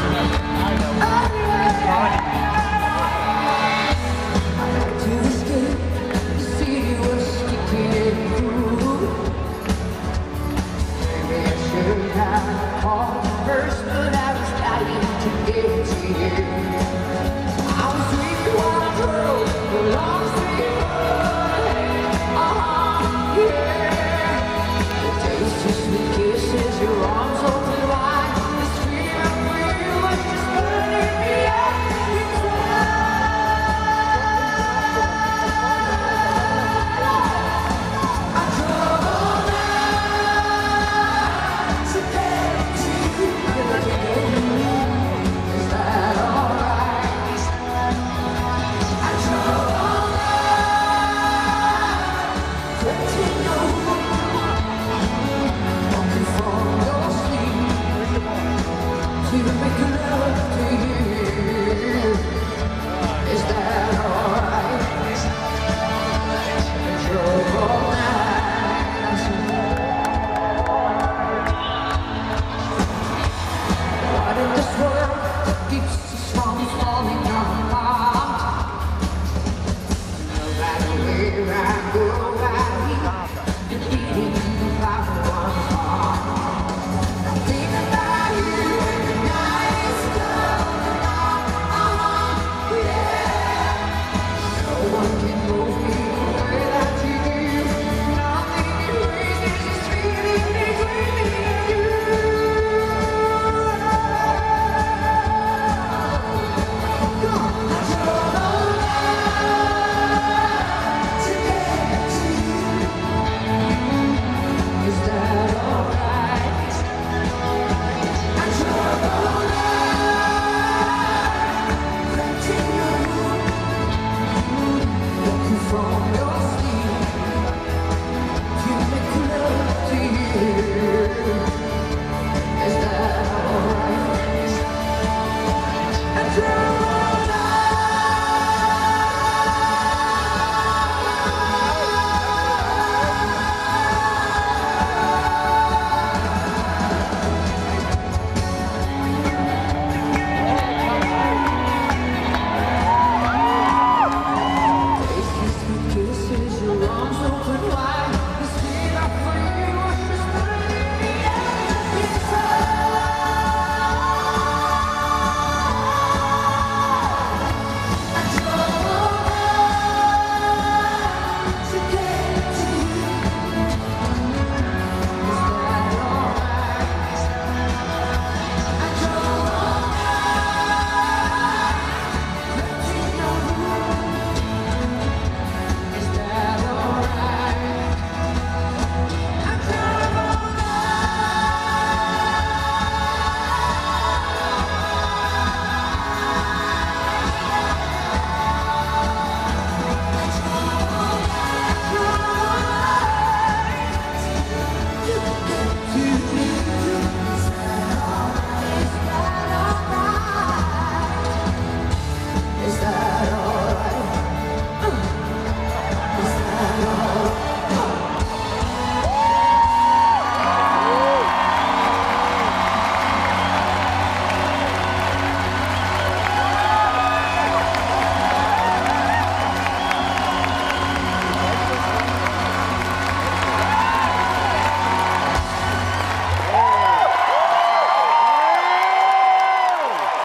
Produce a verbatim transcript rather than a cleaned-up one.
To escape the city was sticking through. Maybe I should have called first, but I was dying to get to you. I was with one girl, the long street road. Uh-huh, yeah. The taste of sweet kisses, your arms open wide. The scream of freedom was just burning me up inside. I drove all night to get to you. Is that alright? I drove all night to get you. Walking from your sleep to make love.